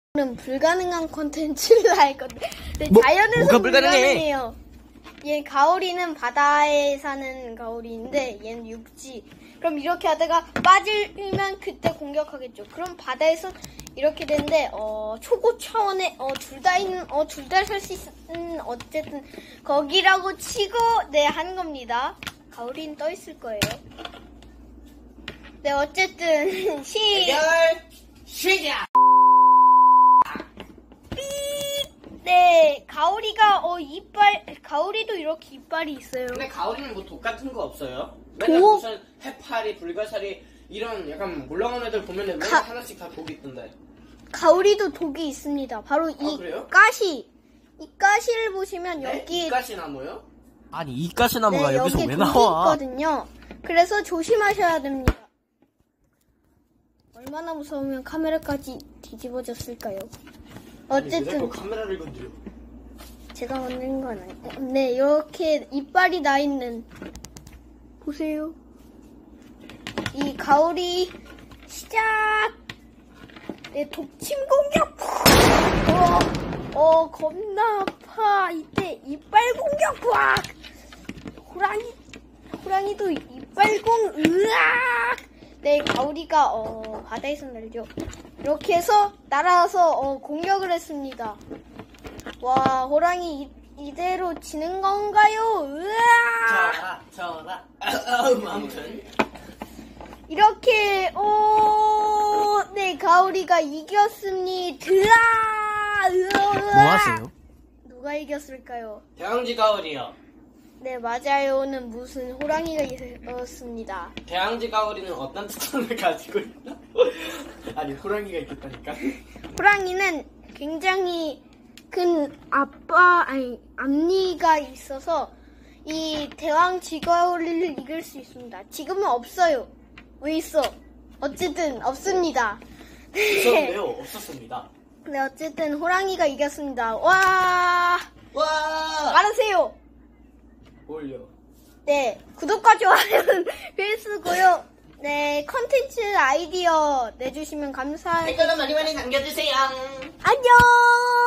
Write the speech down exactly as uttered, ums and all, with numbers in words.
는 불가능한 콘텐츠를 할 건데 뭐, 자연에서 뭐가 불가능해? 불가능해요. 얘 가오리는 바다에 사는 가오리인데 얘는 육지. 그럼 이렇게 하다가 빠지면 그때 공격하겠죠. 그럼 바다에서 이렇게 되는데 어 초고 차원에 어 둘 다 있는 어 둘 다 살 수 있는 어쨌든 거기라고 치고 네 하는 겁니다. 가오리는 떠 있을 거예요. 네 어쨌든 시 대결 시작. 네, 가오리가 어 이빨 가오리도 이렇게 이빨이 있어요. 근데 가오리는 뭐 독 같은 거 없어요? 맨날 독? 무슨 해파리, 불가사리 이런 약간 물렁한 애들 보면은 맨날 가- 하나씩 다 독이 있던데. 가오리도 독이 있습니다. 바로 이 아, 그래요? 가시. 이 가시를 보시면 네? 여기 이가시나무요? 아니 이 가시나무가 네, 여기서 여기 왜 독이 나와? 있거든요. 그래서 조심하셔야 됩니다. 얼마나 무서우면 카메라까지 뒤집어졌을까요? 아니, 왜 자꾸 어쨌든 카메라를 건드려? 제가 만든 건 아니에요. 네, 이렇게 이빨이 나 있는 보세요. 이 가오리 시작. 네, 독침 공격. 어, 어, 겁나 아파. 이때 이빨 공격. 와, 호랑이, 호랑이도 이빨 공. 으악. 네, 가오리가 어 바다에서 날죠. 이렇게 해서 날아서 어, 공격을 했습니다. 와, 호랑이 이, 이대로 지는 건가요? 으악. 저라, 저라. 아무튼. 이렇게 오, 네 가오리가 이겼습니다. 뭐 하세요? 누가 이겼을까요? 대왕지 가오리요. 네 맞아요는 무슨 호랑이가 이겼습니다. 대왕지 가오리는 어떤 특성을 가지고 있나? 아니 호랑이가 있겠다니까. 호랑이는 굉장히 큰 아빠 아니 앞니가 있어서 이 대왕 지가오리를 이길 수 있습니다. 지금은 없어요. 왜 있어? 어쨌든 없습니다. 무섭네요. 없었습니다. 네 어쨌든 호랑이가 이겼습니다. 와 와. 말하세요. 올려. 네 구독과 좋아요는 필수고요. 네 컨텐츠 아이디어 내주시면 감사하겠습니다. 댓글도 많이 많이 남겨주세요. 안녕.